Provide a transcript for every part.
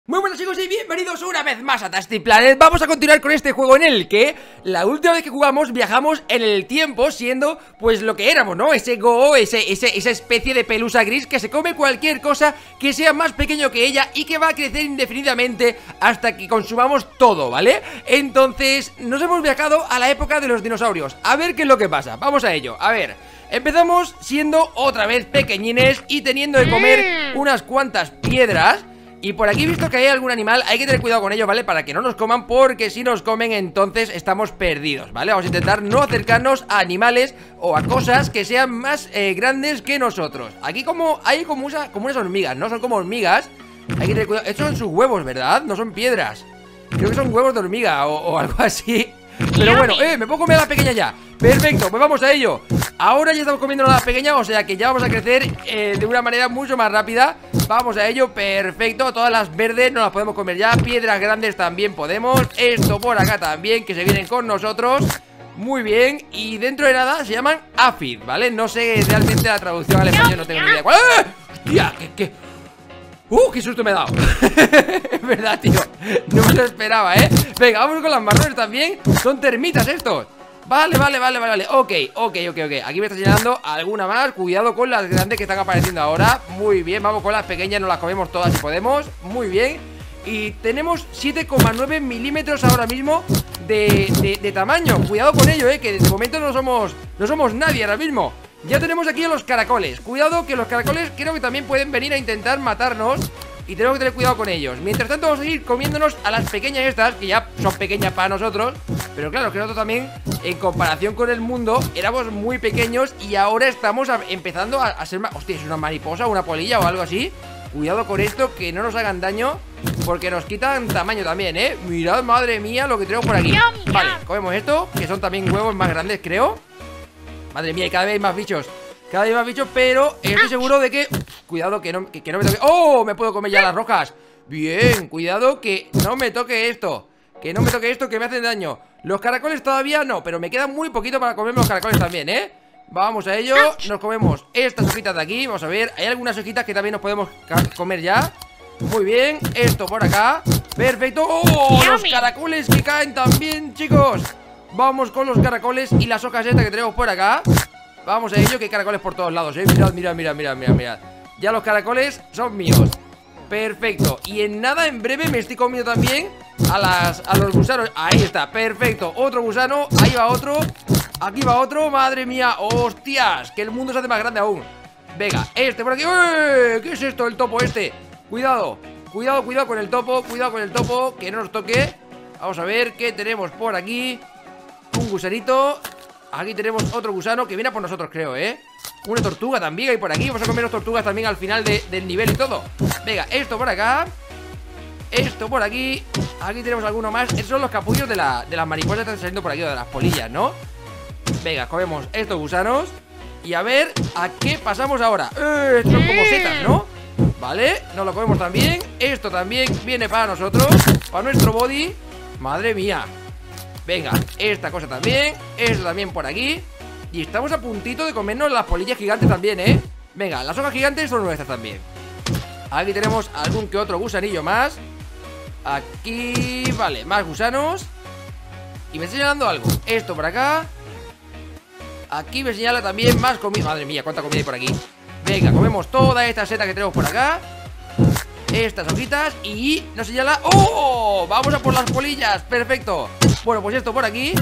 Muy buenas chicos y bienvenidos una vez más a Tasty Planet. Vamos a continuar con este juego en el que la última vez que jugamos viajamos en el tiempo siendo pues lo que éramos, ¿no? Ese Go, esa especie de pelusa gris que se come cualquier cosa que sea más pequeño que ella y que va a crecer indefinidamente hasta que consumamos todo, ¿vale? Entonces nos hemos viajado a la época de los dinosaurios. A ver qué es lo que pasa, vamos a ello, a ver. Empezamos siendo otra vez pequeñines y teniendo que comer unas cuantas piedras. Y por aquí he visto que hay algún animal, hay que tener cuidado con ellos, ¿vale? Para que no nos coman, porque si nos comen entonces estamos perdidos, ¿vale? Vamos a intentar no acercarnos a animales o a cosas que sean más grandes que nosotros. Aquí hay como unas hormigas, ¿no? Son como hormigas. Hay que tener cuidado, estos son sus huevos, ¿verdad? No son piedras. Creo que son huevos de hormiga o algo así. Pero bueno, me puedo comer a la pequeña ya. Perfecto, pues vamos a ello. Ahora ya estamos comiendo a la pequeña, o sea que ya vamos a crecer de una manera mucho más rápida. Vamos a ello, perfecto. Todas las verdes no las podemos comer ya. Piedras grandes también podemos. Esto por acá también, que se vienen con nosotros. Muy bien, y dentro de nada se llaman Aphid, ¿vale? No sé realmente la traducción al español, no tengo ni idea. ¡Ah! ¡Hostia! ¿Qué? ¡Qué susto me he dado! Es verdad, tío, no me lo esperaba, ¿eh? Venga, vamos con las marrones también. Son termitas estos. Vale, ok. Aquí me está señalando alguna más. Cuidado con las grandes que están apareciendo ahora. Muy bien, vamos con las pequeñas, nos las comemos todas si podemos. Muy bien. Y tenemos 7,9 milímetros ahora mismo de tamaño. Cuidado con ello, que de momento no somos nadie ahora mismo. Ya tenemos aquí a los caracoles. Cuidado que los caracoles creo que también pueden venir a intentar matarnos y tenemos que tener cuidado con ellos. Mientras tanto vamos a seguir comiéndonos a las pequeñas estas, que ya son pequeñas para nosotros. Pero claro, que nosotros también, en comparación con el mundo, éramos muy pequeños y ahora estamos empezando a ser más... Hostia, ¿es una mariposa, una polilla o algo así? Cuidado con esto, que no nos hagan daño, porque nos quitan tamaño también, ¿eh? Mirad, madre mía, lo que tenemos por aquí. Vale, comemos esto, que son también huevos más grandes, creo. Madre mía, y cada vez hay más bichos. Cada vez hay más bichos, pero estoy seguro de que... Cuidado, que no me toque... ¡Oh! Me puedo comer ya las rojas. Bien, cuidado que no me toque esto. Que no me toque esto, que me hacen daño. Los caracoles todavía no, pero me queda muy poquito para comerme los caracoles también, ¿eh? Vamos a ello, nos comemos estas hojitas de aquí. Vamos a ver, hay algunas hojitas que también nos podemos comer ya. Muy bien, esto por acá. Perfecto, ¡oh! Los caracoles que caen también, chicos. Vamos con los caracoles y las hojas estas que tenemos por acá. Vamos a ello, que hay caracoles por todos lados, mirad. Ya los caracoles son míos. Perfecto, y en nada, en breve me estoy comiendo también a los gusanos. Ahí está, perfecto, otro gusano, ahí va otro. Aquí va otro, madre mía, hostias, que el mundo se hace más grande aún. Venga, este por aquí. ¿Qué es esto, el topo este? Cuidado con el topo, que no nos toque. Vamos a ver qué tenemos por aquí. Un gusanito. Aquí tenemos otro gusano que viene a por nosotros, creo, Una tortuga también hay por aquí. Vamos a comer las tortugas también al final del nivel y todo. Venga, esto por acá. Esto por aquí. Aquí tenemos alguno más. Esos son los capullos de las mariposas que están saliendo por aquí, o de las polillas, ¿no? Venga, comemos estos gusanos. Y a ver a qué pasamos ahora. Estos son como setas, ¿no? Vale, nos lo comemos también. Esto también viene para nosotros, para nuestro body. Madre mía. Venga, esta cosa también. Esto también por aquí. Y estamos a puntito de comernos las polillas gigantes también, Venga, las hojas gigantes son nuestras también. Aquí tenemos algún que otro gusanillo más. Aquí, vale, más gusanos. Y me está señalando algo. Esto por acá. Aquí me señala también más comida. Madre mía, cuánta comida hay por aquí. Venga, comemos toda esta seta que tenemos por acá. Estas hojitas y nos señala... ¡Oh! Vamos a por las polillas, perfecto. Bueno, pues esto por aquí.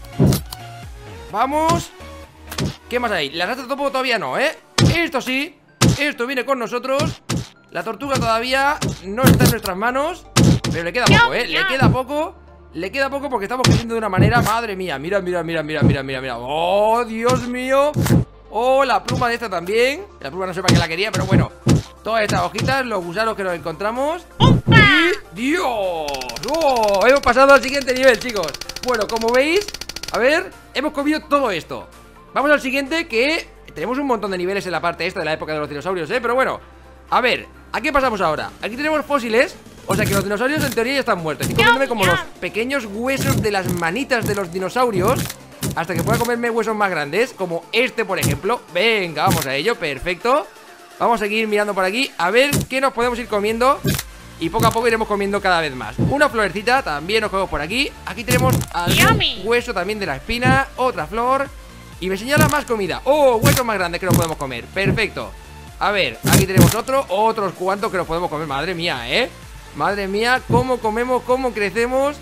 Vamos. ¿Qué más hay? Las ratas de topo todavía no, Esto sí, esto viene con nosotros. La tortuga todavía no está en nuestras manos, pero le queda poco, Le queda poco porque estamos creciendo de una manera... Madre mía, mira. ¡Oh, Dios mío! Oh, la pluma de esta también. La pluma no sé para qué la quería, pero bueno. Todas estas hojitas, los gusanos que nos encontramos. Y... ¡Dios! ¡Oh! Hemos pasado al siguiente nivel, chicos. Bueno, como veis, a ver, hemos comido todo esto. Vamos al siguiente, que tenemos un montón de niveles en la parte esta de la época de los dinosaurios, pero bueno. A ver, ¿a qué pasamos ahora? Aquí tenemos fósiles. O sea que los dinosaurios en teoría ya están muertos. Estoy comiéndome como los pequeños huesos de las manitas de los dinosaurios, hasta que pueda comerme huesos más grandes, como este por ejemplo. Venga, vamos a ello, perfecto. Vamos a seguir mirando por aquí, a ver qué nos podemos ir comiendo. y poco a poco iremos comiendo cada vez más. Una florecita, también nos cogemos por aquí. Aquí tenemos algún hueso también de la espina. Otra flor. Y me señala más comida. ¡Oh! Huesos más grandes que nos podemos comer. Perfecto. A ver, aquí tenemos otros cuantos que nos podemos comer. Madre mía, madre mía, cómo comemos, cómo crecemos.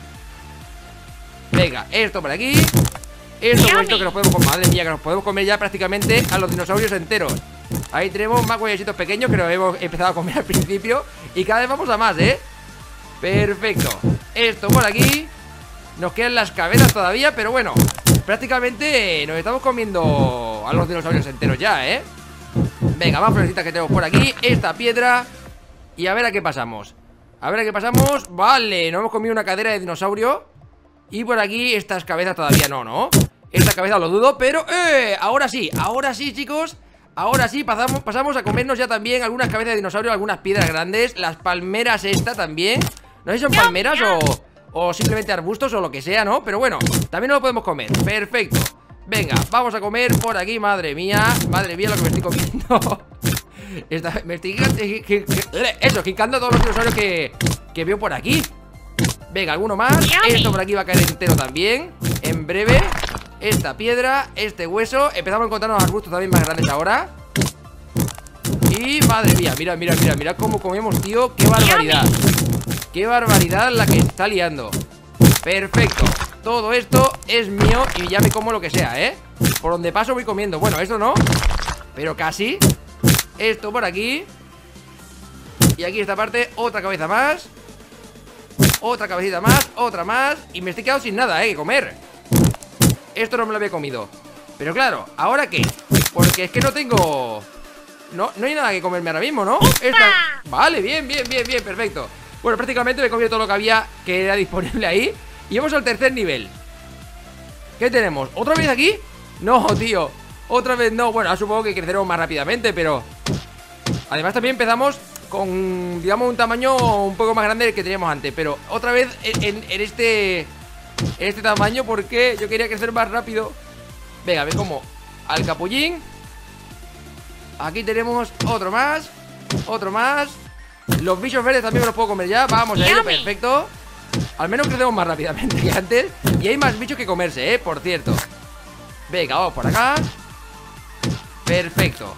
Venga, esto por aquí. Esto que nos podemos comer. Madre mía, que nos podemos comer ya prácticamente a los dinosaurios enteros. Ahí tenemos más huevecitos pequeños que nos hemos empezado a comer al principio. Y cada vez vamos a más, Perfecto. Esto por aquí. Nos quedan las cabezas todavía, pero bueno, prácticamente nos estamos comiendo a los dinosaurios enteros ya, Venga, más florecitas que tenemos por aquí. Esta piedra. Y a ver a qué pasamos. A ver a qué pasamos. Vale, nos hemos comido una cadera de dinosaurio. Y por aquí estas cabezas todavía no. Esta cabeza lo dudo, pero ahora sí, chicos. Ahora sí, pasamos a comernos ya también algunas cabezas de dinosaurio, algunas piedras grandes. Las palmeras esta también. No sé si son palmeras o simplemente arbustos o lo que sea, ¿no? Pero bueno, también nos lo podemos comer. Perfecto. Venga, vamos a comer por aquí. Madre mía lo que me estoy comiendo. Me estoy gincando todos los dinosaurios que veo por aquí. Venga, alguno más. Esto por aquí va a caer entero también en breve. Esta piedra, este hueso. Empezamos a encontrarnos arbustos también más grandes ahora. Y madre mía, mira cómo comemos, tío. Qué barbaridad. Qué barbaridad la que está liando. Perfecto. Todo esto es mío y ya me como lo que sea, Por donde paso voy comiendo. Bueno, esto no, pero casi. Esto por aquí. Y aquí esta parte, otra cabeza más. Otra cabecita más, otra más. Y me estoy quedando sin nada, que comer. Esto no me lo había comido. Pero claro, ¿ahora qué? Porque es que no tengo... No hay nada que comerme ahora mismo, ¿no? Vale, bien, perfecto. Bueno, prácticamente me he comido todo lo que había, que era disponible ahí. Y vamos al tercer nivel. ¿Qué tenemos? ¿Otra vez aquí? No, tío, otra vez no. Bueno, supongo que creceremos más rápidamente, pero... Además también empezamos con, digamos, un tamaño un poco más grande del que teníamos antes. Pero otra vez en este tamaño, porque yo quería crecer más rápido. Venga, ve como al capullín. Aquí tenemos otro más. Otro más. Los bichos verdes también me los puedo comer ya. Vamos a ello, perfecto. Al menos crecemos más rápidamente que antes. Y hay más bichos que comerse, por cierto. Venga, vamos por acá. Perfecto.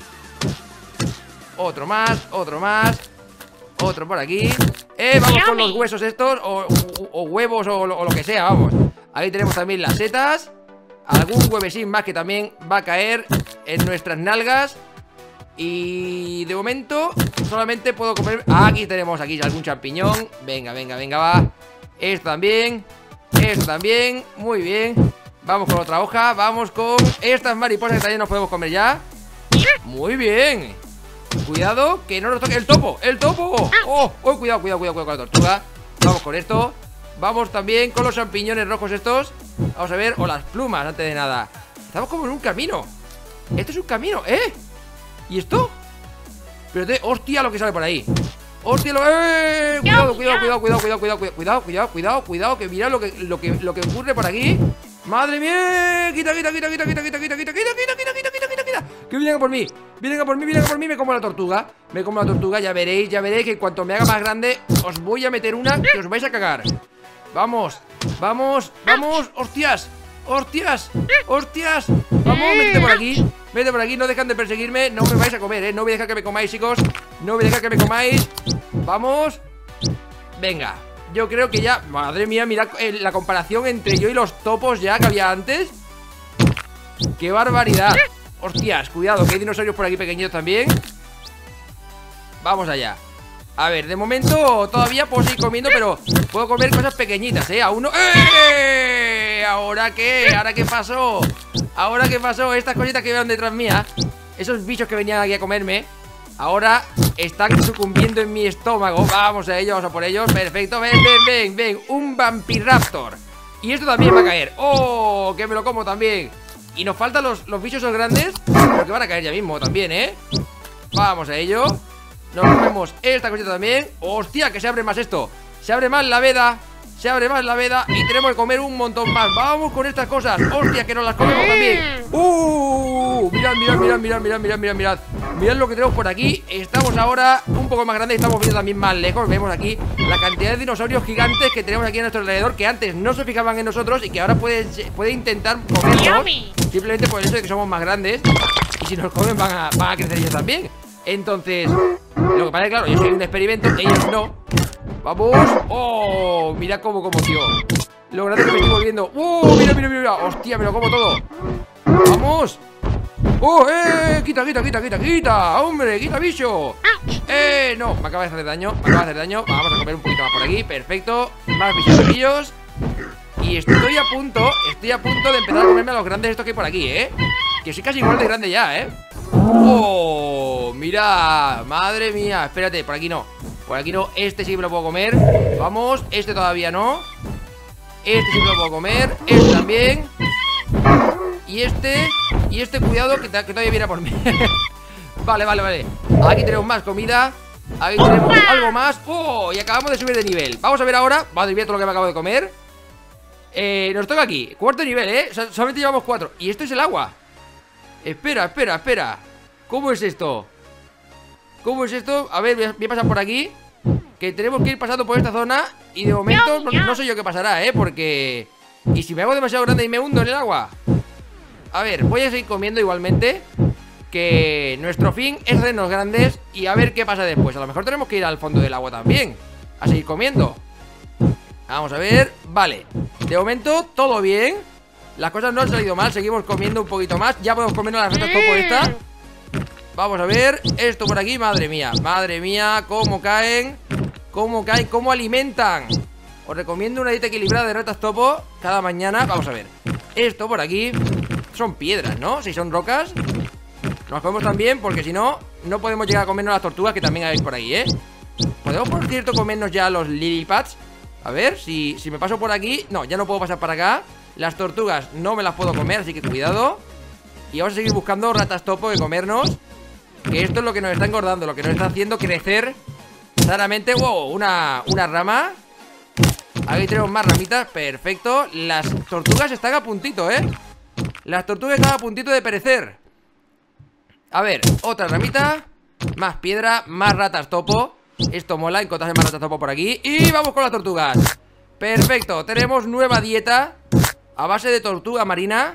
Otro más, otro más. Otro por aquí. Vamos con los huesos estos. O huevos o lo que sea, vamos. Ahí tenemos también las setas. Algún huevesín más que también va a caer en nuestras nalgas. Y de momento solamente puedo comer... Aquí tenemos algún champiñón. Venga, va. Esto también. Esto también. Muy bien. Vamos con otra hoja. Vamos con estas mariposas que también nos podemos comer ya. Muy bien. Cuidado, que no nos toque el topo. ¡El topo! ¡Oh! Cuidado con la tortuga. Vamos con esto. Vamos también con los champiñones rojos estos. Vamos a ver, o las plumas, antes de nada. Estamos como en un camino. Esto es un camino, ¿Y esto? Pero hostia, lo que sale por ahí. Hostia, cuidado, que mirad lo que ocurre por aquí. Madre mía, quita. Que vienen a por mí. Me como la tortuga. Ya veréis que en cuanto me haga más grande os voy a meter una que os vais a cagar. Vamos. Hostias. Vamos, vete por aquí, no dejan de perseguirme. No me vais a comer, no voy a dejar que me comáis, chicos. No voy a dejar que me comáis. Vamos. Venga, yo creo que ya... Madre mía, mirad la comparación entre yo y los topos ya que había antes. ¡Qué barbaridad! Hostias, cuidado, que hay dinosaurios por aquí pequeñitos también. Vamos allá. A ver, de momento todavía puedo seguir comiendo, pero puedo comer cosas pequeñitas, aún no... ¿Ahora qué? ¿Ahora qué pasó? Estas cositas que vean detrás mía, esos bichos que venían aquí a comerme, ahora están sucumbiendo en mi estómago. Vamos a ellos, vamos a por ellos. Perfecto, ven, un vampiraptor. Y esto también va a caer. ¡Oh! Que me lo como también. Y nos faltan los bichos esos grandes, pero que van a caer ya mismo también, Vamos a ello. Nos comemos esta cosita también. ¡Hostia! Que se abre más esto. Se abre más la veda. Y tenemos que comer un montón más. Vamos con estas cosas. ¡Hostia! Que nos las comemos también. Mirad. Mirad lo que tenemos por aquí. Estamos ahora un poco más grandes. Estamos viendo también más lejos. Vemos aquí la cantidad de dinosaurios gigantes que tenemos aquí a nuestro alrededor, que antes no se fijaban en nosotros y que ahora puede intentar comernos, simplemente por el hecho de que somos más grandes. Y si nos comen van a crecer ellos también. Entonces, lo que pasa es que, claro, yo soy un experimento, ellos no. Vamos. Oh, mira cómo, tío. Lo grande que me estoy volviendo. Mira. Hostia, me lo como todo. Vamos. ¡Oh, quita! ¡Hombre, quita, bicho! No, me acaba de hacer daño. Vamos a comer un poquito más por aquí, perfecto. Más bichos. Y estoy a punto de empezar a comerme a los grandes estos que hay por aquí, que soy casi igual de grande ya, ¡Oh! Mira, madre mía. Espérate, por aquí no, este sí me lo puedo comer. Vamos, este todavía no. Este sí me lo puedo comer, este también. Y este, cuidado, que todavía viene a por mí. Vale. Aquí tenemos más comida. Aquí tenemos algo más. ¡Oh! Y acabamos de subir de nivel. Vamos a ver ahora. Madre mía, todo lo que me acabo de comer. Nos toca aquí, cuarto nivel, solamente llevamos 4. Y esto es el agua. Espera. ¿Cómo es esto? A ver, voy a pasar por aquí. Que tenemos que ir pasando por esta zona. Y de momento no sé yo qué pasará, porque... ¿Y si me hago demasiado grande y me hundo en el agua? A ver, voy a seguir comiendo igualmente. Que nuestro fin es hacernos grandes. Y a ver qué pasa después. A lo mejor tenemos que ir al fondo del agua también, a seguir comiendo. Vamos a ver, vale. De momento, todo bien. Las cosas no han salido mal, seguimos comiendo un poquito más. Ya podemos comernos las retas topo esta. Vamos a ver, esto por aquí, madre mía, cómo caen, cómo alimentan. Os recomiendo una dieta equilibrada de ratas topo cada mañana. Vamos a ver, esto por aquí son piedras, ¿no? Si son rocas nos comemos también, porque si no, no podemos llegar a comernos las tortugas que también hay por ahí, Podemos, por cierto, comernos ya los lily pads. A ver, si me paso por aquí. No, ya no puedo pasar para acá. Las tortugas no me las puedo comer, así que cuidado. Y vamos a seguir buscando ratas topo de comernos, que esto es lo que nos está engordando, lo que nos está haciendo crecer sanamente. Wow, una rama. Aquí tenemos más ramitas, perfecto. Las tortugas están a puntito, Las tortugas están a puntito de perecer. A ver, otra ramita. Más piedra, más ratas topo. Esto mola, encontrarse más ratas topo por aquí. Y vamos con las tortugas. Perfecto, tenemos nueva dieta a base de tortuga marina.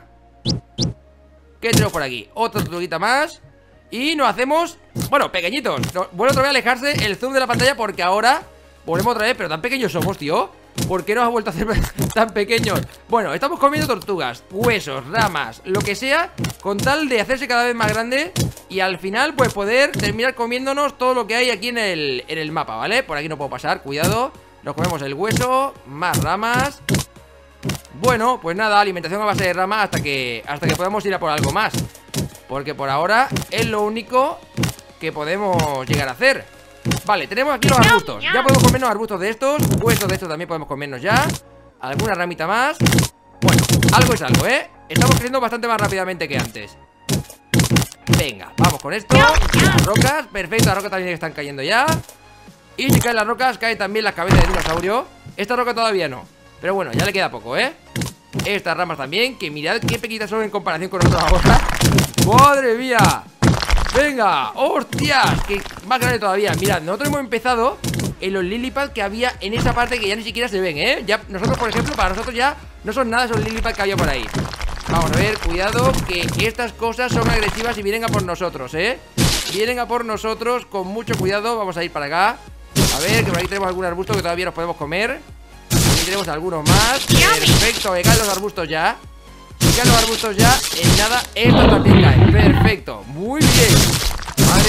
¿Qué tenemos por aquí? Otra tortuguita más. Y nos hacemos, bueno, pequeñitos. Bueno, otra vez a alejarse el zoom de la pantalla, porque ahora volvemos otra vez. Pero tan pequeños somos, tío. ¿Por qué nos ha vuelto a hacer tan pequeños? Bueno, estamos comiendo tortugas, huesos, ramas, lo que sea, con tal de hacerse cada vez más grande. Y al final, pues poder terminar comiéndonos todo lo que hay aquí en el mapa, ¿vale? Por aquí no puedo pasar, cuidado. Nos comemos el hueso, más ramas. Bueno, pues nada, alimentación a base de ramas hasta que podamos ir a por algo más. Porque por ahora es lo único que podemos llegar a hacer. Vale, tenemos aquí los arbustos. Ya podemos comernos arbustos de estos. Huesos de estos también podemos comernos ya. Alguna ramita más. Bueno, algo es algo, Estamos creciendo bastante más rápidamente que antes. Venga, vamos con esto. Las rocas, perfecto, las rocas también están cayendo ya. Y si caen las rocas, caen también las cabezas de dinosaurio. Esta roca todavía no, pero bueno, ya le queda poco, Estas ramas también, que mirad qué pequeñitas son en comparación con nosotros ahora. ¡Madre mía! ¡Venga! ¡Hostias! Que más grande todavía. Mirad, nosotros hemos empezado en los lilipad que había en esa parte, que ya ni siquiera se ven, Ya, nosotros, por ejemplo, para nosotros ya no son nada esos lilipad que había por ahí. Vamos a ver, cuidado, que estas cosas son agresivas y vienen a por nosotros, Vienen a por nosotros, con mucho cuidado. Vamos a ir para acá. A ver, que por aquí tenemos algún arbusto que todavía nos podemos comer. Aquí tenemos algunos más. Perfecto, que caen los arbustos ya. Si caen los arbustos ya, en nada, estos también caen. Perfecto, muy bien. Madre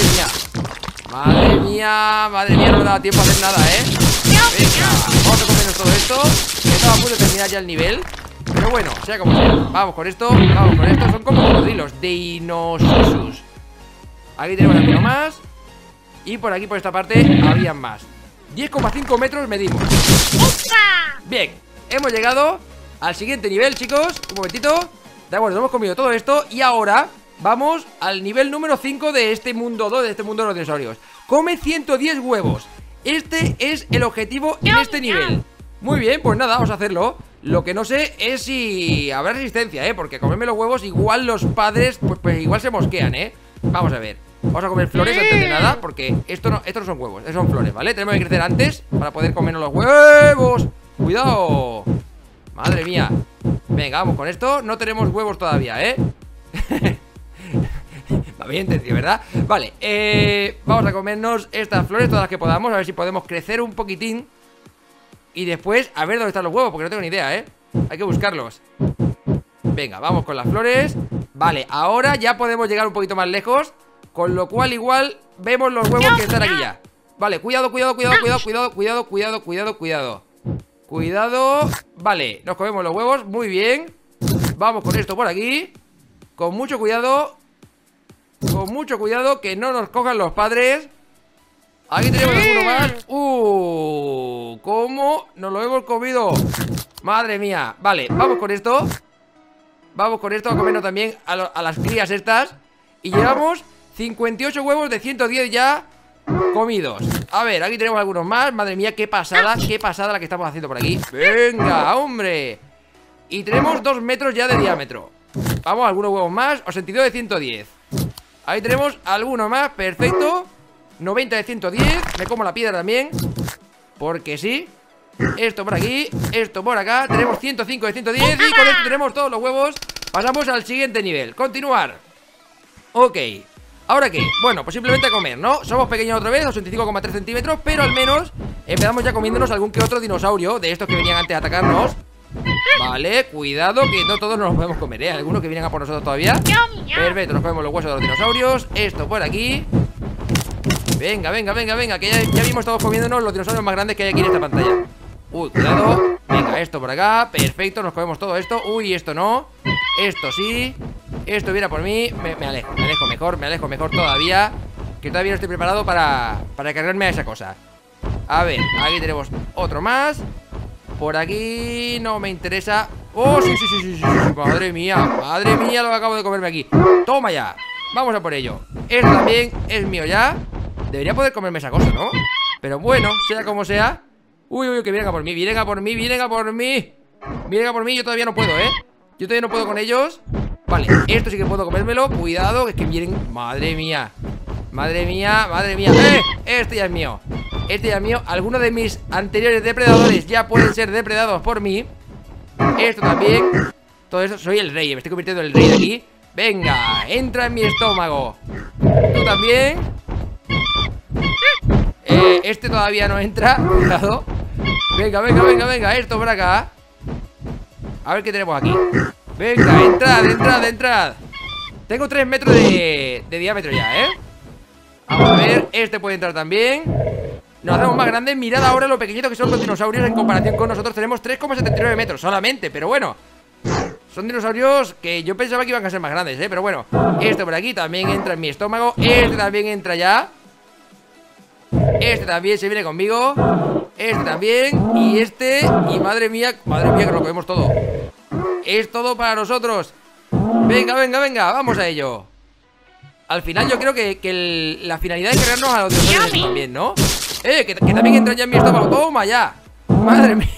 mía, no me da tiempo a hacer nada, Venga, vamos a comernos todo esto. Estaba a punto de terminar ya el nivel, pero bueno, sea como sea. Vamos con esto, son como cocodrilos, Deinosuchus. Aquí tenemos alguno más. Y por aquí, por esta parte, habían más. 10,5 metros medimos. Bien, hemos llegado al siguiente nivel, chicos. Un momentito. De acuerdo, hemos comido todo esto. Y ahora vamos al nivel número 5 de este mundo 2, de este mundo de los dinosaurios. Come 110 huevos. Este es el objetivo en este nivel. Muy bien, pues nada, vamos a hacerlo. Lo que no sé es si habrá resistencia, porque comerme los huevos igual los padres, pues igual se mosquean, Vamos a ver. Vamos a comer flores antes de nada, porque esto no son huevos, estos son flores, ¿vale? Tenemos que crecer antes para poder comernos los huevos. ¡Cuidado! Madre mía. Venga, vamos con esto. No tenemos huevos todavía, ¿eh? Va bien, tío, ¿verdad? Vale, vamos a comernos estas flores, todas las que podamos. A ver si podemos crecer un poquitín. Y después, a ver dónde están los huevos, porque no tengo ni idea, ¿eh? Hay que buscarlos. Venga, vamos con las flores. Vale, ahora ya podemos llegar un poquito más lejos, con lo cual igual vemos los huevos que están aquí ya. Vale, cuidado, cuidado, cuidado, cuidado, cuidado, cuidado, cuidado, cuidado, cuidado. Cuidado. Vale, nos comemos los huevos, muy bien. Vamos con esto por aquí. Con mucho cuidado. Con mucho cuidado, que no nos cojan los padres. Aquí tenemos alguno más. ¿Cómo? Nos lo hemos comido. Madre mía. Vale, vamos con esto. Vamos con esto a comernos también a las crías estas. Y llevamos 58 huevos de 110 ya comidos. A ver, aquí tenemos algunos más. Madre mía, qué pasada la que estamos haciendo por aquí. Venga, hombre. Y tenemos 2 metros ya de diámetro. Vamos, algunos huevos más. 82 de 110. Ahí tenemos alguno más, perfecto. 90 de 110. Me como la piedra también, porque sí. Esto por aquí, esto por acá. Tenemos 105 de 110. Y con esto tenemos todos los huevos. Pasamos al siguiente nivel, continuar. Ok, ¿ahora qué? Bueno, pues simplemente a comer, ¿no? Somos pequeños otra vez, 85,3 centímetros. Pero al menos empezamos ya comiéndonos algún que otro dinosaurio de estos que venían antes a atacarnos. Vale, cuidado, que no todos nos los podemos comer, ¿eh? Algunos que vienen a por nosotros todavía. Perfecto, nos comemos los huesos de los dinosaurios. Esto por aquí. Venga, venga, venga, venga, que ya vimos todos comiéndonos los dinosaurios más grandes que hay aquí en esta pantalla. Cuidado. Venga, esto por acá, perfecto, nos comemos todo esto. Uy, esto no. Esto sí. Esto viene por mí. Me alejo mejor todavía. Que todavía no estoy preparado para cargarme a esa cosa. A ver, aquí tenemos otro más. Por aquí no me interesa. Oh, sí. Madre mía, lo que acabo de comerme aquí. Toma ya, vamos a por ello. Esto también es mío ya. Debería poder comerme esa cosa, ¿no? Pero bueno, sea como sea. Uy, que vienen a por mí, vienen a por mí. Yo todavía no puedo, ¿eh? Yo todavía no puedo con ellos. Vale, esto sí que puedo comérmelo. Cuidado, que es que vienen. Madre mía. Este ya es mío. Algunos de mis anteriores depredadores ya pueden ser depredados por mí. Esto también. Todo esto, soy el rey, me estoy convirtiendo en el rey de aquí. Venga, entra en mi estómago. Tú también. Este todavía no entra. Cuidado. Venga, esto por acá. A ver qué tenemos aquí. Venga, entrad. Tengo 3 metros de diámetro ya, ¿eh? Vamos a ver, este puede entrar también. Nos hacemos más grandes. Mirad ahora lo pequeñitos que son los dinosaurios en comparación con nosotros. Tenemos 3,79 metros solamente, pero bueno, son dinosaurios que yo pensaba que iban a ser más grandes, pero bueno. Este por aquí también entra en mi estómago. Este también entra ya. Este también se viene conmigo. Este también. Y este. Y madre mía que nos lo comemos todo. Es todo para nosotros. Venga, vamos a ello. Al final yo creo que la finalidad es cargarnos a los dinosaurios también, ¿no? Que también entra ya en mi estómago. Toma ya. Madre mía.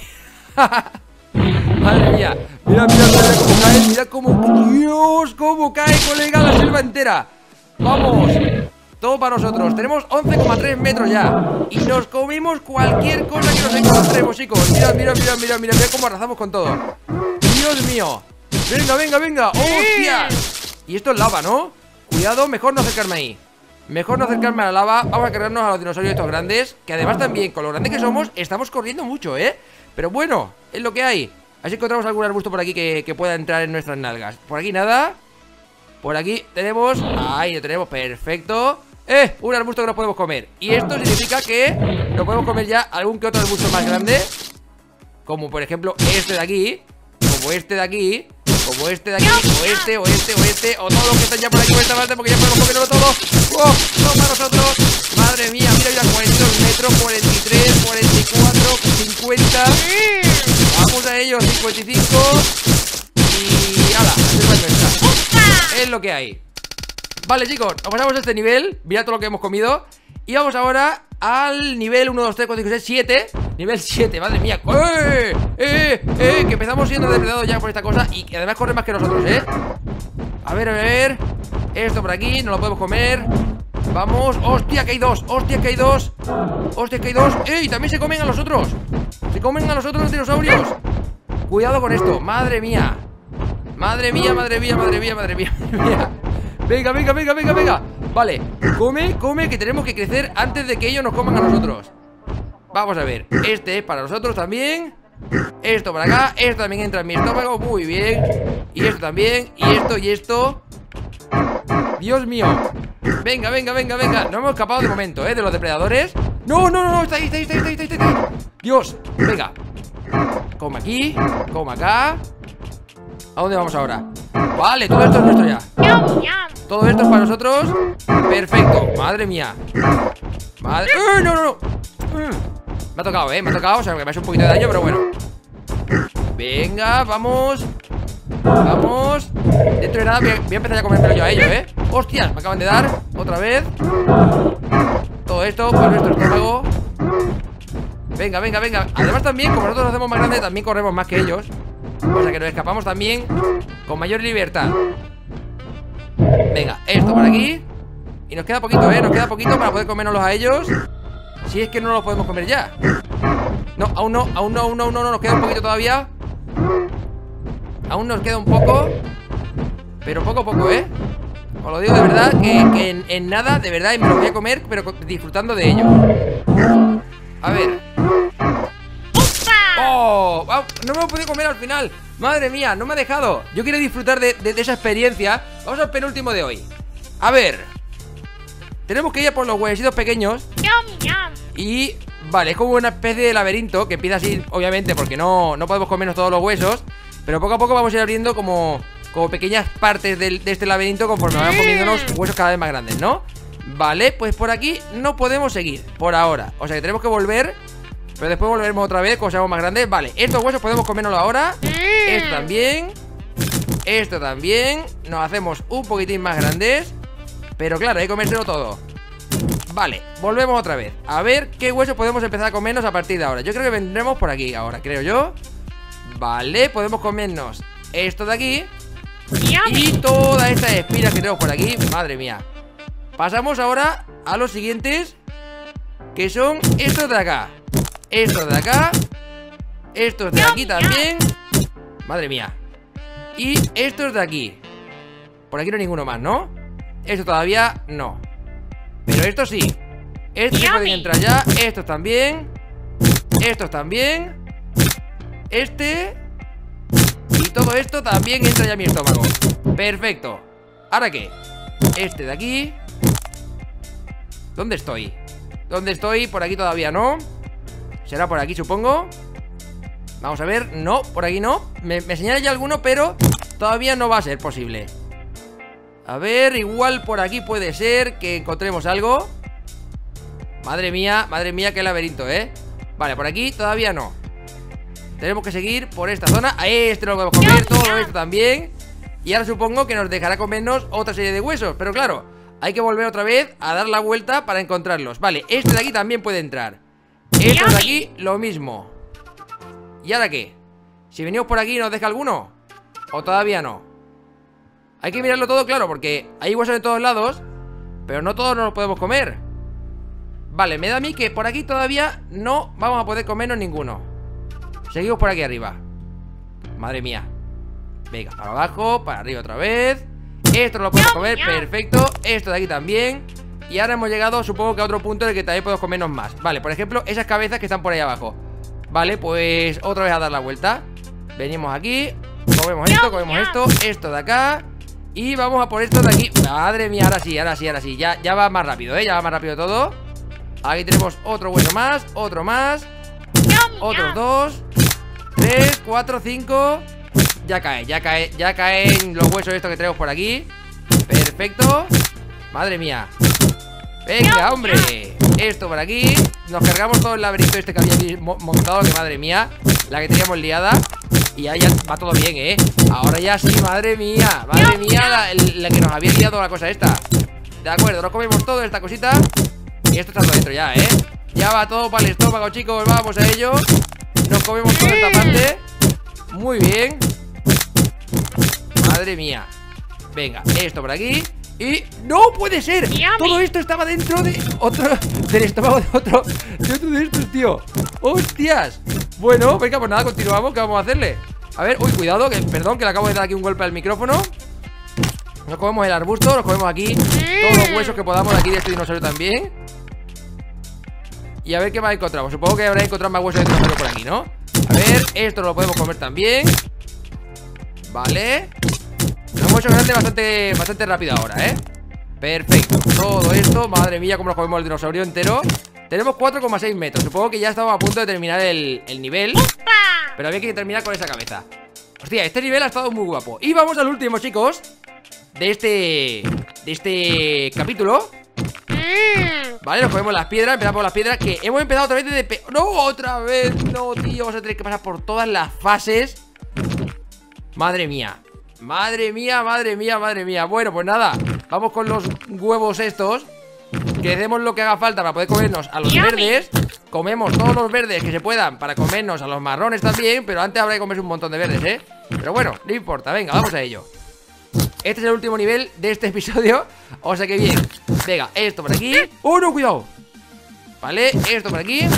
Madre mía. Mira cómo cae. Mira cómo. Dios, cómo cae, colega, la selva entera. Vamos. Todo para nosotros. Tenemos 11,3 metros ya. Y nos comimos cualquier cosa que nos encontremos, chicos. Mira cómo arrasamos con todo. Dios mío. Venga. ¡Hostias! Y esto es lava, ¿no? Cuidado, mejor no acercarme ahí. Mejor no acercarme a la lava. Vamos a cargarnos a los dinosaurios estos grandes, que además también, con lo grande que somos, estamos corriendo mucho, ¿eh? Pero bueno, es lo que hay. Así encontramos algún arbusto por aquí que pueda entrar en nuestras nalgas. Por aquí nada. Por aquí tenemos. Ahí lo tenemos, perfecto. Un arbusto que nos podemos comer. Y esto significa que nos podemos comer ya algún que otro arbusto más grande, como por ejemplo este de aquí, como este de aquí, como este de aquí, o este, o todos los que están ya por aquí por esta parte, porque ya podemos comerlo todo. ¡Oh! ¡No para nosotros! Madre mía, mira, 42 metros, 43, 44, 50. Vamos a ellos, 55. Y ¡hala! Es lo que hay. Vale, chicos, nos pasamos a este nivel. Mirad todo lo que hemos comido. Y vamos ahora al nivel 1, 2, 3, 4, 5, 6, 7. Nivel 7, madre mía. Que empezamos siendo depredados ya por esta cosa. Y que además corre más que nosotros, A ver. Esto por aquí, no lo podemos comer. Vamos, hostia, que hay dos. Hostia, que hay dos. Hostia, que hay dos. ¡Ey! También se comen a los otros. Se comen a los otros dinosaurios. Cuidado con esto, madre mía. Madre mía, madre mía, madre mía, madre mía, madre mía. Venga, venga, venga, venga, venga. Vale, come, come, que tenemos que crecer antes de que ellos nos coman a nosotros. Vamos a ver, este es para nosotros también. Esto para acá, esto también entra en mi estómago. Muy bien. Y esto también, y esto, y esto. Dios mío. Venga, venga, venga, venga. No hemos escapado de momento, de los depredadores. No, no, no, no, está ahí, está ahí, está ahí, está ahí, está ahí. Dios, venga. Come aquí, come acá. ¿A dónde vamos ahora? Vale, todo esto es nuestro ya. Todo esto es para nosotros. Perfecto, madre mía. Madre... no, no, no. Me ha tocado, me ha tocado. O sea, que me ha hecho un poquito de daño, pero bueno. Venga, vamos. Vamos. Dentro de nada voy a empezar a comérmelo yo a ellos, Hostias, me acaban de dar otra vez. Todo esto para nuestro estómago. Venga, venga, venga. Además también, como nosotros nos hacemos más grandes, también corremos más que ellos. O sea que nos escapamos también con mayor libertad. Venga, esto por aquí. Y nos queda poquito, nos queda poquito para poder comérnoslos a ellos. Si es que no los podemos comer ya. No, aún no, aún no, aún no, aún no. Nos queda un poquito todavía. Aún nos queda un poco. Pero poco a poco, os lo digo de verdad que en nada, de verdad, me lo voy a comer, pero disfrutando de ello. A ver. ¡Oh! No me lo he podido comer al final. Madre mía, no me ha dejado. Yo quiero disfrutar de esa experiencia. Vamos al penúltimo de hoy. A ver. Tenemos que ir a por los huevecitos pequeños. Y... vale, es como una especie de laberinto que empieza así, obviamente, porque no podemos comernos todos los huesos. Pero poco a poco vamos a ir abriendo como pequeñas partes de este laberinto conforme vayan comiéndonos huesos cada vez más grandes, ¿no? Vale, pues por aquí no podemos seguir por ahora. O sea que tenemos que volver. Pero después volveremos otra vez cuando seamos más grandes. Vale, estos huesos podemos comérnoslo ahora. Esto también. Esto también. Nos hacemos un poquitín más grandes. Pero claro, hay que comérselo todo. Vale, volvemos otra vez. A ver qué huesos podemos empezar a comernos a partir de ahora. Yo creo que vendremos por aquí ahora, creo yo. Vale, podemos comernos esto de aquí. Y todas estas espinas que tenemos por aquí. Madre mía. Pasamos ahora a los siguientes, que son estos de acá. Estos de acá. Estos de aquí también. Madre mía. Y estos de aquí. Por aquí no hay ninguno más, ¿no? Esto todavía no. Pero estos sí. Estos sí pueden entrar ya. Estos también. Estos también. Este. Y todo esto también entra ya en mi estómago. Perfecto. ¿Ahora qué? Este de aquí. ¿Dónde estoy? ¿Dónde estoy? Por aquí todavía no. Será por aquí, supongo. Vamos a ver. No, por aquí no. Me señala ya alguno, pero todavía no va a ser posible. A ver, igual por aquí puede ser que encontremos algo. Madre mía, qué laberinto, Vale, por aquí todavía no. Tenemos que seguir por esta zona. Este lo podemos comer, todo esto también. Y ahora supongo que nos dejará comernos otra serie de huesos. Pero claro, hay que volver otra vez a dar la vuelta para encontrarlos. Vale, este de aquí también puede entrar. Este de aquí, lo mismo. ¿Y ahora qué? Si venimos por aquí, ¿nos deja alguno? ¿O todavía no? Hay que mirarlo todo, claro, porque hay huesos de todos lados, pero no todos nos los podemos comer. Vale, me da a mí que por aquí todavía no vamos a poder comernos ninguno. Seguimos por aquí arriba. Madre mía. Venga, para abajo, para arriba otra vez. Esto no lo podemos comer, perfecto. Esto de aquí también. Y ahora hemos llegado, supongo que a otro punto en el que también podemos comernos más. Vale, por ejemplo, esas cabezas que están por ahí abajo. Vale, pues otra vez a dar la vuelta. Venimos aquí, comemos esto, esto de acá. Y vamos a por esto de aquí. Madre mía, ahora sí, ahora sí, ahora sí. Ya va más rápido, ya va más rápido todo. Aquí tenemos otro hueso más, otro más. Otros 2, 3, 4, 5. Ya caen los huesos estos que tenemos por aquí. Perfecto. Madre mía. Venga, hombre. Esto por aquí. Nos cargamos todo el laberinto este que había aquí montado. Que madre mía, la que teníamos liada. Y ya va todo bien, Ahora ya sí, madre mía. Madre mía, la que nos había liado la cosa esta. De acuerdo, nos comemos toda esta cosita. Y esto está todo dentro ya, Ya va todo para el estómago, chicos. Vamos a ello. Nos comemos toda esta parte. Muy bien. Madre mía. Venga, esto por aquí. Y no puede ser. Todo esto estaba dentro de otro, del estómago de otro de estos, tío. Hostias. Bueno, venga, pues nada, continuamos. ¿Qué vamos a hacerle? A ver, uy, cuidado, perdón, que le acabo de dar aquí un golpe al micrófono. Nos comemos el arbusto, nos comemos aquí todos los huesos que podamos de aquí de este dinosaurio también. Y a ver qué más encontramos. Supongo que habrá encontrado más huesos de dinosaurio por aquí, ¿no? A ver, esto lo podemos comer también. Vale. Lo hemos hecho bastante rápido ahora, ¿eh? Perfecto, todo esto, madre mía, cómo nos comemos el dinosaurio entero. Tenemos 4,6 metros, supongo que ya estamos a punto de terminar el nivel. Pero había que terminar con esa cabeza. Hostia, este nivel ha estado muy guapo. Y vamos al último, chicos, de este capítulo. Vale, nos comemos las piedras, empezamos por las piedras. Que hemos empezado otra vez desde... ¡No, otra vez! No, tío, vamos a tener que pasar por todas las fases. Madre mía. Madre mía, madre mía, madre mía. Bueno, pues nada, vamos con los huevos estos. Que demos lo que haga falta para poder comernos a los verdes. Comemos todos los verdes que se puedan para comernos a los marrones también. Pero antes habrá que comerse un montón de verdes, ¿eh? Pero bueno, no importa, venga, vamos a ello. Este es el último nivel de este episodio. O sea que bien. Venga, esto por aquí. ¡Oh, no, cuidado! Vale, esto por aquí.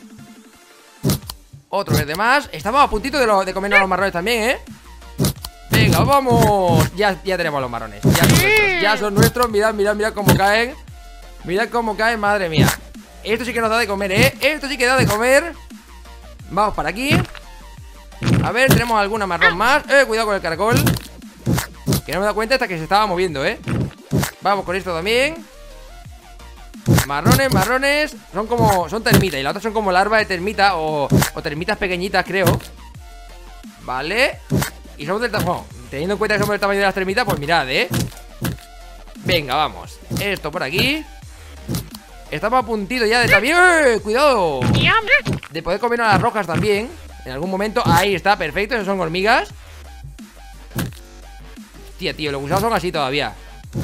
Otro verde más. Estamos a puntito de comernos a los marrones también, ¿eh? Venga, vamos. Ya tenemos a los marrones. Ya son nuestros. Mirad, mirad, mirad cómo caen. Mirad cómo caen, madre mía. Esto sí que nos da de comer, ¿eh? Esto sí que da de comer. Vamos para aquí. A ver, tenemos alguna marrón más. Cuidado con el caracol. Que no me he dado cuenta hasta que se estaba moviendo, ¿eh? Vamos con esto también. Marrones, marrones. Son termitas. Y las otras son como larvas de termita. O termitas pequeñitas, creo. Vale. Y somos del tamaño. Teniendo en cuenta que somos del tamaño de las termitas, pues mirad, ¿eh? Venga, vamos. Esto por aquí. Estamos a puntito ya de también. ¡Cuidado! De poder comer a las rojas también. En algún momento. Ahí está, perfecto. Esas son hormigas. Hostia, tío, los gusanos son así todavía.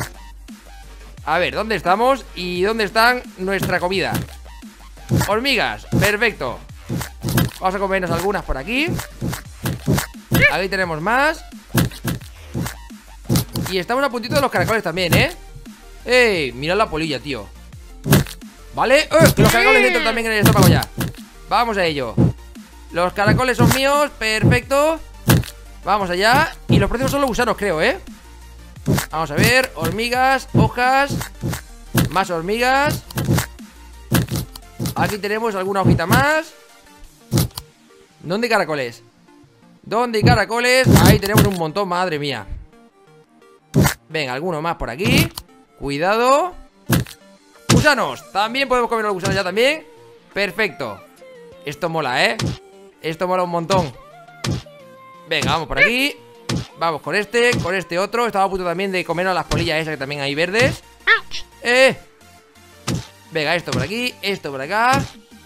A ver, ¿dónde estamos? ¿Y dónde están nuestra comida? Hormigas, perfecto. Vamos a comernos algunas por aquí. Aquí tenemos más. Y estamos a puntito de los caracoles también, ¿eh? ¡Ey! Mirad la polilla, tío. ¿Vale? Que los caracoles entran también en el estómago ya. Vamos a ello. Los caracoles son míos, perfecto. Vamos allá. Y los próximos son los gusanos, creo, ¿eh? Vamos a ver, hormigas, hojas. Más hormigas. Aquí tenemos alguna hojita más. ¿Dónde hay caracoles? ¿Dónde hay caracoles? Ahí tenemos un montón, madre mía. Venga, alguno más por aquí. Cuidado. Gusanos, también podemos comer los gusanos ya también. Perfecto. Esto mola, ¿eh? Esto mola un montón. Venga, vamos por aquí. Vamos con este otro. Estaba a punto también de comernos las polillas esas que también hay verdes. Venga, esto por aquí, esto por acá.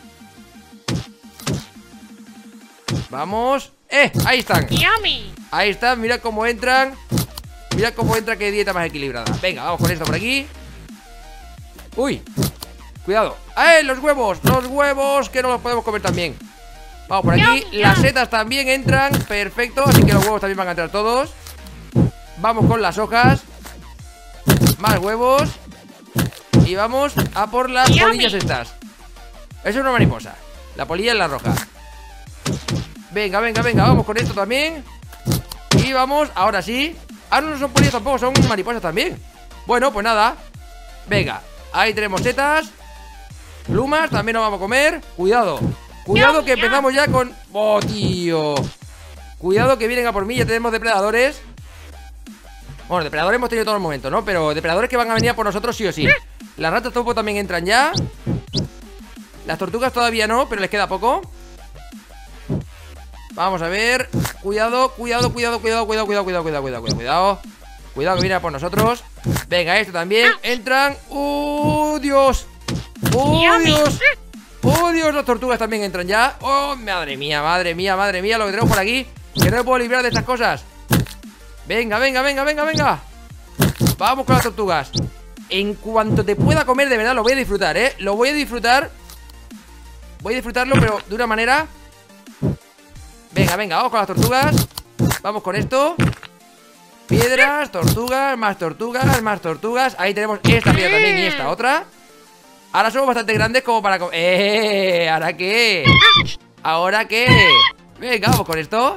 Vamos. Ahí están. Ahí están, mira cómo entran. Mira cómo entra, qué dieta más equilibrada. Venga, vamos con esto por aquí. Uy, cuidado. Los huevos! Los huevos que no los podemos comer también. Vamos por aquí, las setas también entran. Perfecto, así que los huevos también van a entrar todos. Vamos con las hojas. Más huevos. Y vamos a por las polillas estas. Eso es una mariposa. La polilla es la roja. Venga, venga, venga, vamos con esto también. Y vamos, ahora sí. Ah, no son polillas tampoco, son mariposas también. Bueno, pues nada. Venga, ahí tenemos setas. Plumas, también nos vamos a comer. Cuidado, cuidado que empezamos ya con... ¡Oh, tío! Cuidado que vienen a por mí, ya tenemos depredadores. Bueno, depredadores hemos tenido todo el momento, ¿no? Pero depredadores que van a venir a por nosotros sí o sí. Las ratas topo también entran ya. Las tortugas todavía no, pero les queda poco. Vamos a ver. Cuidado, cuidado, cuidado, cuidado, cuidado, cuidado, cuidado, cuidado, cuidado, cuidado. Cuidado que viene a por nosotros. Venga, esto también. Entran. ¡Oh, Dios! ¡Oh, Dios! ¡Oh, Dios! Las tortugas también entran ya. ¡Oh, madre mía, madre mía, madre mía! Lo que tenemos por aquí. Que no me puedo librar de estas cosas. Venga, venga, venga, venga, venga. Vamos con las tortugas. En cuanto te pueda comer, de verdad, lo voy a disfrutar, ¿eh? Lo voy a disfrutar. Voy a disfrutarlo, pero de una manera... Venga, venga, vamos con las tortugas. Vamos con esto. Piedras, tortugas, más tortugas, más tortugas. Ahí tenemos esta piedra también y esta otra. Ahora somos bastante grandes como para... ¿Ahora qué? ¿Ahora qué? Venga, vamos con esto.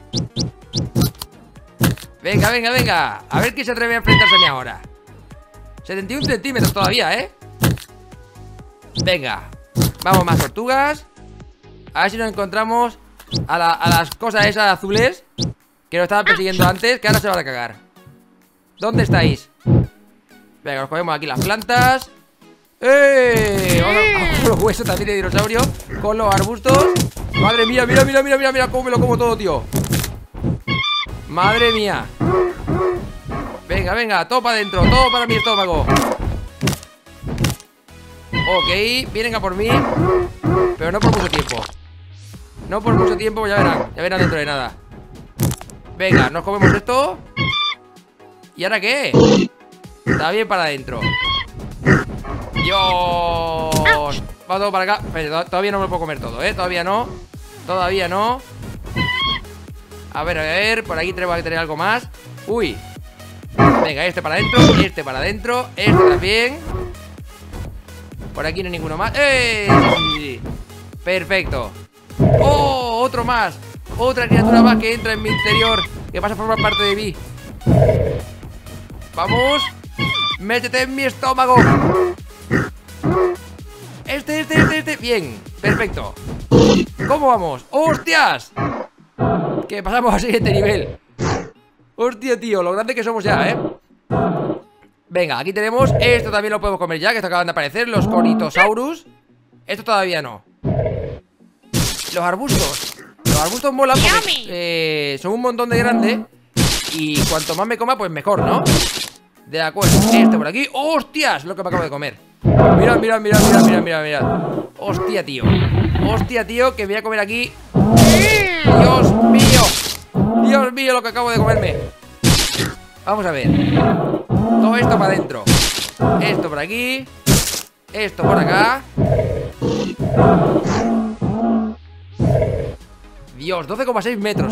Venga, venga, venga. A ver quién se atreve a enfrentarse a mí ahora. 71 centímetros todavía, ¿eh? Venga. Vamos, más tortugas. A ver si nos encontramos a las cosas esas azules que nos estaban persiguiendo antes, que ahora se van a cagar. ¿Dónde estáis? Venga, nos cogemos aquí las plantas. Vamos con los huesos también de dinosaurio. Con los arbustos. Madre mía, mira, mira, mira, mira, mira cómo me lo como todo, tío. Madre mía. Venga, venga, todo para adentro, todo para mi estómago. Ok, vienen a por mí. Pero no por mucho tiempo. No por mucho tiempo, ya verán dentro de nada. Venga, nos comemos esto. ¿Y ahora qué? Está bien para adentro. Dios. Va todo para acá. Pero todavía no me lo puedo comer todo, todavía no. Todavía no. A ver, por aquí tenemos que tener algo más. Uy. Venga, este para adentro, este para adentro, este también. Por aquí no hay ninguno más. Sí. Perfecto. ¡Oh! Otro más. Otra criatura más que entra en mi interior, que pasa a formar parte de mí. Vamos. Métete en mi estómago. Este. Bien, perfecto. ¿Cómo vamos? ¡Hostias! Que pasamos al siguiente nivel. Hostia, tío, lo grande que somos ya, Venga, aquí tenemos. Esto también lo podemos comer ya, que esto acaban de aparecer. Los Conitosaurus. Esto todavía no. Los arbustos. Los arbustos molan porque son un montón de grandes. Y cuanto más me coma, pues mejor, ¿no? De acuerdo, este por aquí. ¡Hostias! Lo que me acabo de comer. Mira, mira, mira, mira, mira, mira, mira. Hostia, tío. Hostia, tío, que me voy a comer aquí. Dios mío. Dios mío, lo que acabo de comerme. Vamos a ver. Todo esto para adentro. Esto por aquí. Esto por acá. Dios, 12,6 metros,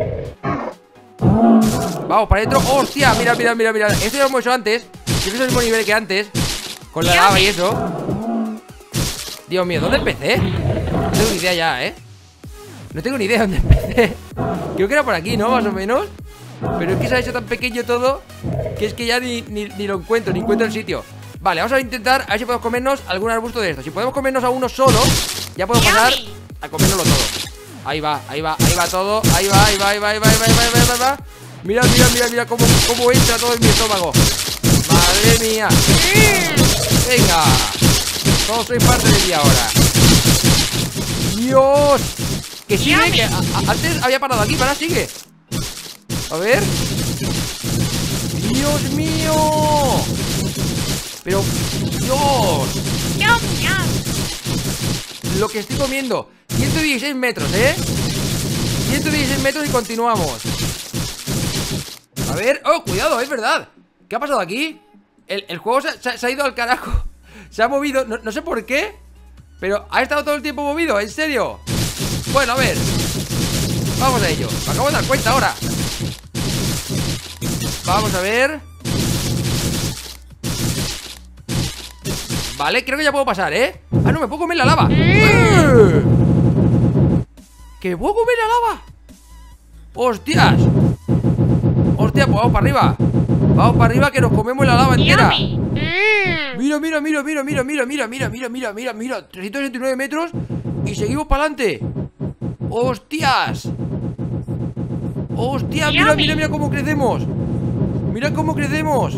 Vamos para adentro. ¡Hostia! Mira, mira, mira, mira. Esto ya lo hemos hecho antes. Es el mismo nivel que antes. Con la lava y eso. Dios mío, ¿dónde empecé? No tengo ni idea ya, No tengo ni idea dónde empecé. Creo que era por aquí, ¿no? Más o menos. Pero es que se ha hecho tan pequeño todo que es que ya ni lo encuentro, ni encuentro el sitio. Vale, vamos a intentar a ver si podemos comernos algún arbusto de estos. Si podemos comernos a uno solo, ya podemos pasar a comérnoslo todo. Ahí va, ahí va, ahí va todo. Ahí va, ahí va, ahí va, ahí va, ahí va, ahí va, ahí va. Mira, mira, mira, mira cómo entra todo en mi estómago. Madre mía. Venga. Todos sois parte de mí ahora. Dios. Que sigue, que antes había parado aquí, para sigue. A ver. Dios mío. Pero, Dios. Lo que estoy comiendo. 116 metros, 116 metros y continuamos. A ver, oh, cuidado, es verdad. ¿Qué ha pasado aquí? El juego se ha ido al carajo. Se ha movido, no sé por qué, pero ha estado todo el tiempo movido, ¿en serio? Bueno, a ver. Vamos a ello, me acabo de dar cuenta ahora. Vamos a ver. Vale, creo que ya puedo pasar, Ah, no, me puedo comer la lava. ¿Que puedo comer la lava? ¡Hostias! ¡Hostia, pues vamos para arriba! Vamos para arriba que nos comemos la lava entera. Mira, mira, mira, mira, mira, mira, mira, mira, mira, mira, mira, mira. 369 metros y seguimos para adelante. ¡Hostias! ¡Hostia! Mira, mira, mira cómo crecemos. Mira cómo crecemos.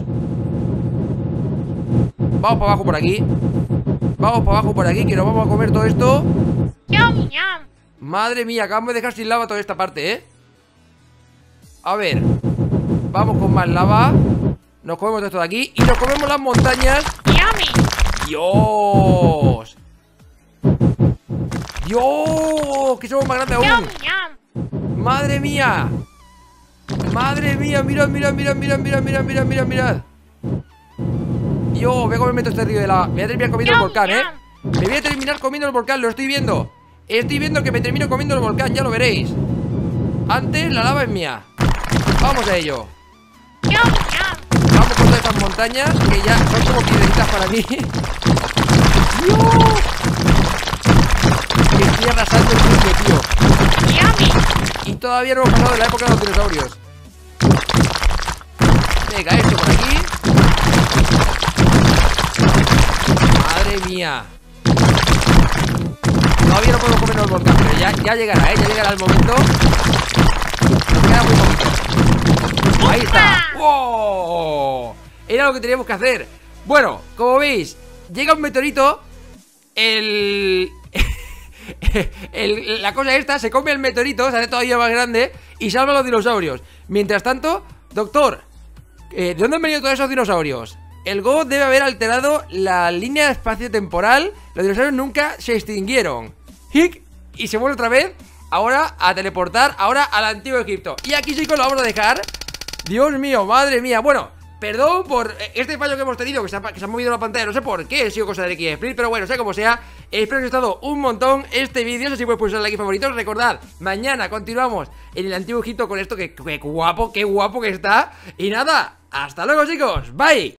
Vamos para abajo por aquí. Vamos para abajo por aquí, que nos vamos a comer todo esto. Madre mía, acabamos de dejar sin lava toda esta parte, A ver. Vamos con más lava. Nos comemos todo esto de aquí y nos comemos las montañas. ¡Dios! ¡Dios! Que somos más grandes aún. ¡Madre mía! ¡Madre mía! Mira, mira, mira, mira, mira, mira, mira, mira, mira. Dios, voy a comerme todo este río de lava. Me voy a terminar comiendo el volcán, Me voy a terminar comiendo el volcán, lo estoy viendo. Estoy viendo que me termino comiendo el volcán, ya lo veréis. Antes la lava es mía. Vamos a ello. Vamos con todas estas montañas que ya son como piedritas para mí. ¡Dios! Que estoy arrasando el mundo, tío. Y todavía no hemos pasado de la época de los dinosaurios. Venga, esto por aquí. Madre mía. Todavía no podemos comernos el volcán, pero ya llegará, ya llegará el momento. Nos queda muy poquito. Ahí está. ¡Wow! Era lo que teníamos que hacer. Bueno, como veis, llega un meteorito. La cosa esta se come el meteorito, se hace todavía más grande y salva a los dinosaurios. Mientras tanto, doctor, ¿de dónde han venido todos esos dinosaurios? El Go debe haber alterado la línea espacio-temporal. Los dinosaurios nunca se extinguieron. ¡Hic! Y se vuelve otra vez. Ahora a teleportar, ahora al antiguo Egipto. Y aquí, chicos, lo vamos a dejar. Dios mío, madre mía. Bueno, perdón por este fallo que hemos tenido, que se ha movido la pantalla. No sé por qué, ha sido cosa de XSplit, pero bueno, sea como sea. Espero que os haya gustado un montón este vídeo. Si podéis pulsar like y favoritos. Recordad, mañana continuamos en el antiguo Egipto con esto. Que guapo que está. Y nada, hasta luego, chicos. Bye.